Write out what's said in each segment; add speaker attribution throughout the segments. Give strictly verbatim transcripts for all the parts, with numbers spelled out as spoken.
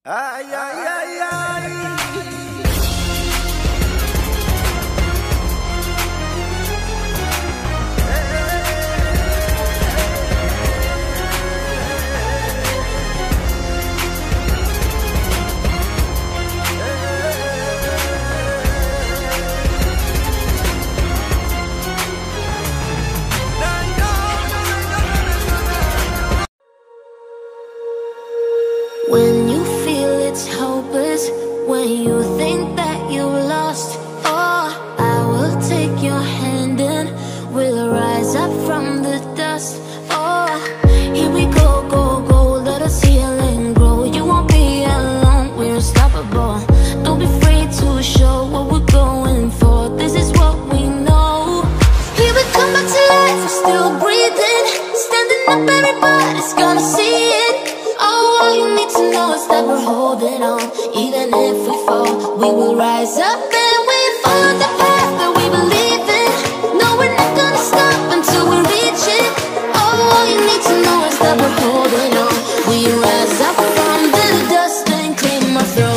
Speaker 1: Ay, ay, ay, ay.
Speaker 2: When you feel it's hopeless, when you think that you lost, oh, I will take your hand and we'll rise up from the dust. Oh, here we go, go, go, let us heal and grow. You won't be alone, we're unstoppable. Don't be afraid to show what we're going for. This is what we know. Here we come back to life, we're still breathing. Standing up, everybody's gonna see it. All you need to know is that we're holding on. Even if we fall, we will rise up and we follow the path that we believe in. No, we're not gonna stop until we reach it. All you need to know is that we're holding on. We rise up from the dust and clean my throat.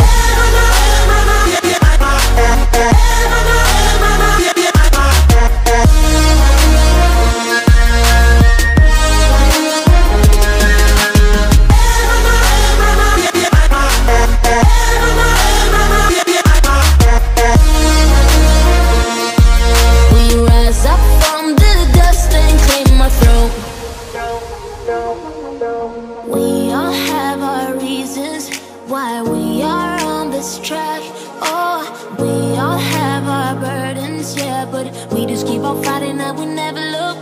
Speaker 2: We all have our reasons why we are on this track. Oh, we all have our burdens, yeah, but we just keep on fighting and we never look